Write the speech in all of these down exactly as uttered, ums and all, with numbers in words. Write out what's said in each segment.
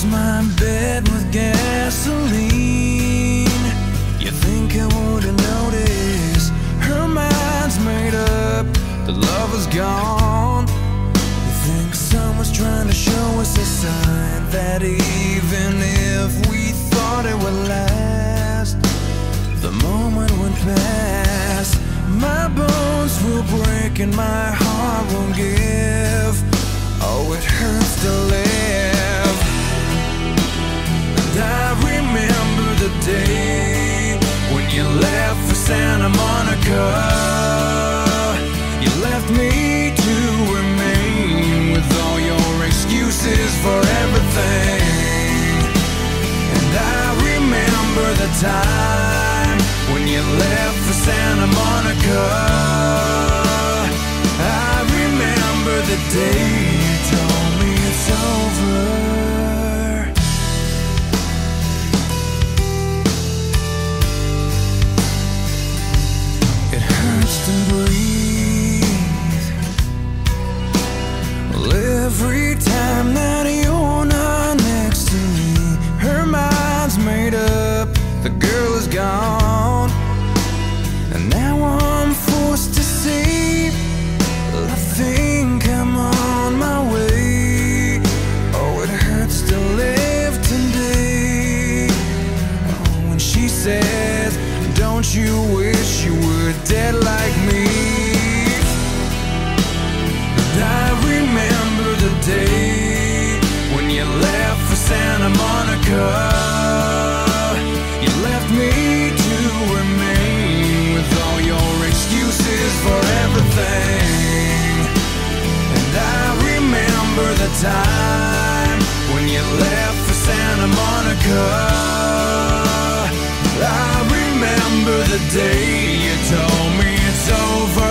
my bed with gasoline. You think I wouldn't notice? Her mind's made up, the love is gone. You think someone's trying to show us a sign that even if we thought it would last, the moment went past. My bones will break and my heart won't give. Oh, it hurts to live. And I remember the day when you left for Santa Monica. You left me to remain with all your excuses for everything. And I remember the time when you left for Santa Monica. I remember the day you told me it's over. It hurts to breathe. Well, every time that you're not next to me, her mind's made up, the girl is gone. And now I'm forced to see, I think I'm on my way. Oh, it hurts to live today. Oh, when she says, don't you wish you were dead like me? And I remember the day when you left for Santa Monica. You left me to remain with all your excuses for everything. And I remember the time when you left for Santa Monica. I remember the day you told me it's over.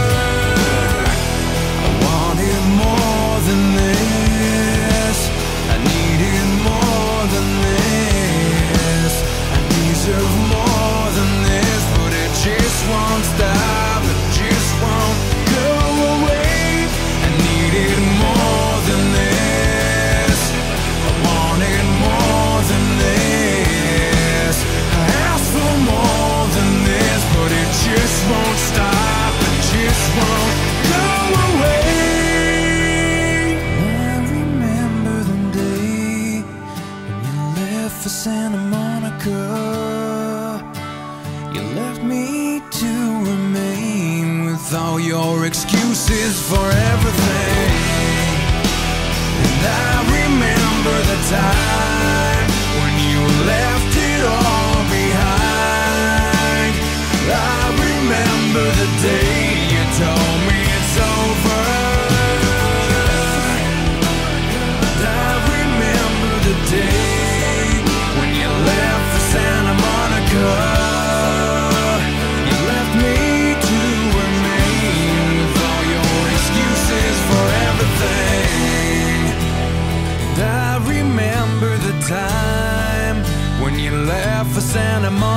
I wanted more than this, I needed more than this, I deserve more than this, but it just won't stop, it just won't go away. I needed more than this, I wanted more than this, I asked for more than this, but it just won't stop, it just won't go away. I remember the day when you left for Santa Monica. You left me to remain with all your excuses for everything. And I remember the time when you left it all behind. I remember the day you told me it's over. And I remember the day when you left for Santa Monica. You left me to remain with all your excuses for everything. And I remember the time when you left for Santa Monica.